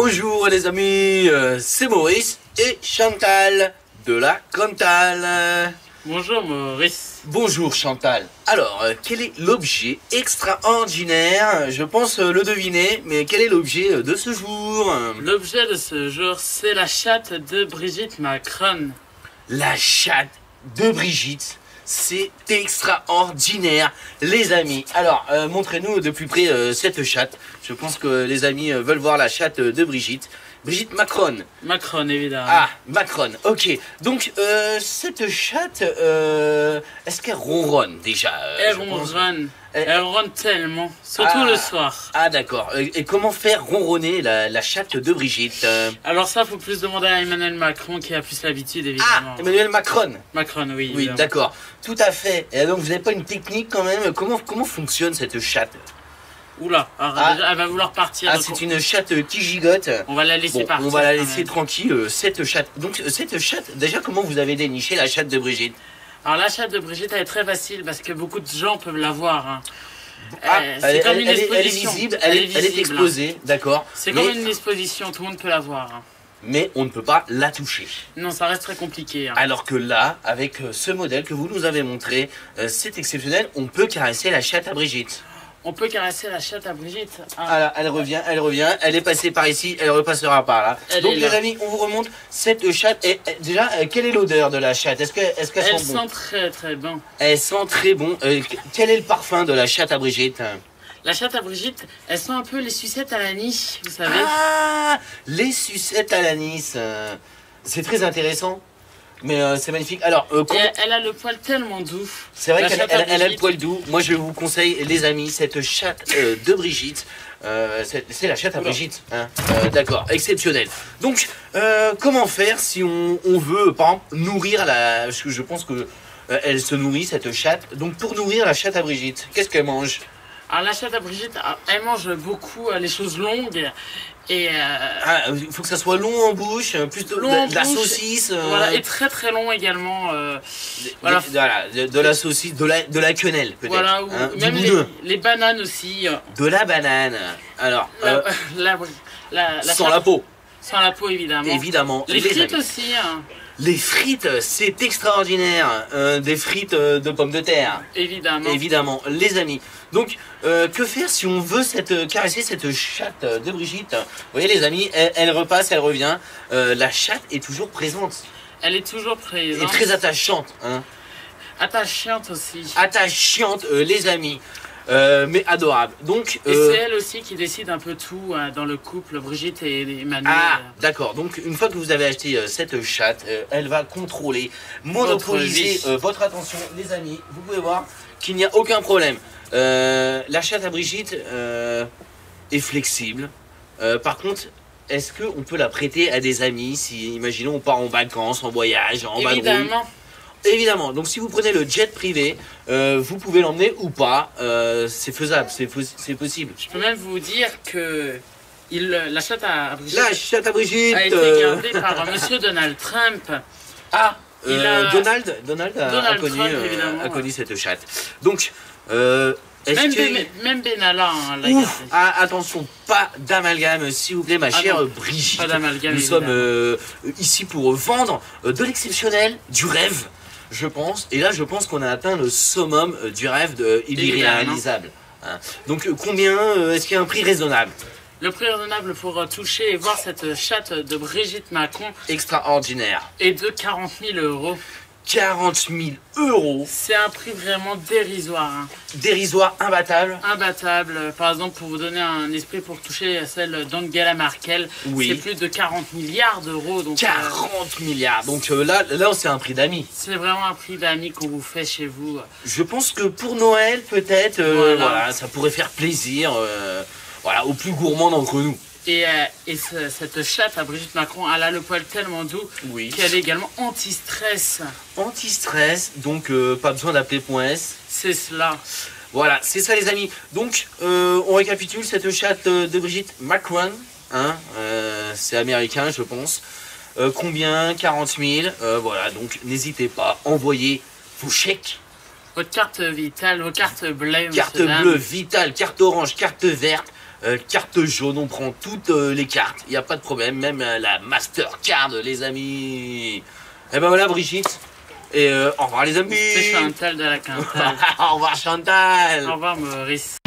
Bonjour les amis, c'est Maurice et Chantal de la Cantal. Bonjour Maurice. Bonjour Chantal. Alors, quel est l'objet extraordinaire? Je pense le deviner, mais quel est l'objet de ce jour? L'objet de ce jour, c'est la chatte de Brigitte Macron. La chatte de Brigitte. C'est extraordinaire, les amis. Alors, montrez-nous de plus près cette chatte. Je pense que les amis veulent voir la chatte de Brigitte. Brigitte Macron. Macron, évidemment. Ah, Macron, ok. Donc, cette chatte, est-ce qu'elle ronronne déjà Elle ronronne. Elle ronronne tellement, surtout le soir. Ah, d'accord. Et comment faire ronronner la chatte de Brigitte Alors ça, faut plus demander à Emmanuel Macron qui a plus l'habitude, évidemment. Ah, Emmanuel Macron. Macron, oui. Oui, d'accord. Tout à fait. Et donc, vous n'avez pas une technique quand même? Comment fonctionne cette chatte? Oula, alors, déjà, elle va vouloir partir. Ah, c'est une chatte qui gigote. On va la laisser partir. On va la laisser tranquille, cette chatte. Donc, cette chatte, déjà, comment vous avez déniché la chatte de Brigitte? Alors, la chatte de Brigitte, elle est très facile parce que beaucoup de gens peuvent la voir. Hein. C'est comme une exposition. Elle est visible, elle est exposée, d'accord. C'est comme une exposition, tout le monde peut la voir. Hein. Mais on ne peut pas la toucher. Non, ça reste très compliqué. Hein. Alors que là, avec ce modèle que vous nous avez montré, c'est exceptionnel, on peut caresser la chatte à Brigitte. On peut caresser la chatte à Brigitte. Ah. Alors, elle revient, elle est passée par ici, elle repassera par là. Donc les amis, on vous remonte cette chatte. Et déjà, quelle est l'odeur de la chatte? Est-ce qu'elle sent bon? Elle sent très très bon. Elle sent très bon. Quel est le parfum de la chatte à Brigitte? La chatte à Brigitte, elle sent un peu les sucettes à l'anis, vous savez. Ah, les sucettes à l'anis. C'est très intéressant. Mais c'est magnifique. Alors, elle a le poil tellement doux. C'est vrai qu'elle a le poil doux. Moi, je vous conseille, les amis, cette chatte de Brigitte. C'est la chatte à Brigitte. Hein. D'accord, exceptionnel. Donc, comment faire si on veut, par exemple, nourrir la... Parce que je pense que elle se nourrit, cette chatte. Donc, pour nourrir la chatte à Brigitte, qu'est-ce qu'elle mange? Alors, la chatte à Brigitte, elle mange beaucoup les choses longues. Et il faut que ça soit long en bouche, plus de la saucisse. Voilà, et très très long également. De la saucisse, de la quenelle peut-être. Voilà, même les bananes aussi. De la banane. Alors, sans la peau. Sans la peau, évidemment. Évidemment. Les frites aussi. Hein. Les frites, c'est extraordinaire. Des frites de pommes de terre. Évidemment. Évidemment, les amis. Donc, que faire si on veut caresser cette chatte de Brigitte? Vous voyez les amis, elle repasse, elle revient. La chatte est toujours présente. Elle est toujours présente. Et très attachante. Hein. Attachante aussi. Attachante, les amis. Mais adorable. Donc, et c'est elle aussi qui décide un peu tout dans le couple, Brigitte et Emmanuel. Ah, d'accord. Donc, une fois que vous avez acheté cette chatte, elle va contrôler, monopoliser votre attention. Les amis, vous pouvez voir qu'il n'y a aucun problème. La chatte à Brigitte est flexible. Par contre, est-ce qu'on peut la prêter à des amis si, imaginons, on part en vacances, en voyage, en vadrouille? Évidemment. Évidemment, donc si vous prenez le jet privé, vous pouvez l'emmener ou pas, c'est faisable, c'est possible. Je peux même vous dire que la chatte à Brigitte, a été gardée par Monsieur Donald Trump. Ah, Donald a connu cette chatte. Donc, même Benalla l'a gardée. Ah, attention, pas d'amalgame, s'il vous plaît, ma chère Brigitte. Pas d'amalgame. Nous sommes ici pour vendre de l'exceptionnel, du rêve. Je pense, et là je pense qu'on a atteint le summum du rêve irréalisable. Hein. Donc combien, est-ce qu'il y a un prix raisonnable? Le prix raisonnable pour toucher et voir cette chatte de Brigitte Macron extraordinaire est de 40 000 €. 40 000 €. C'est un prix vraiment dérisoire. Hein. Dérisoire, imbattable. Imbattable. Par exemple, pour vous donner un esprit, pour toucher celle d'Angela Merkel, c'est plus de 40 milliards d'euros. Donc, 40 milliards. Donc là c'est un prix d'amis. C'est vraiment un prix d'amis qu'on vous fait chez vous. Je pense que pour Noël, peut-être, voilà, ça pourrait faire plaisir voilà, aux plus gourmands d'entre nous. Et cette chatte à Brigitte Macron, elle a le poil tellement doux qu'elle est également anti-stress. Anti-stress, donc pas besoin d'appeler .s. C'est cela. Voilà, c'est ça les amis. Donc, on récapitule cette chatte de Brigitte Macron. Hein, c'est américain, je pense. Combien? 40 000. Voilà, donc n'hésitez pas, envoyez vos chèques. Votre carte vitale, vos cartes bleues. Carte bleue, vitale, carte orange, carte verte. carte jaune, on prend toutes les cartes, il n'y a pas de problème, même la Mastercard, les amis. Et ben voilà, Brigitte. Et au revoir, les amis. C'est Chantal de la Quintale. Au revoir, Chantal. Au revoir, Maurice.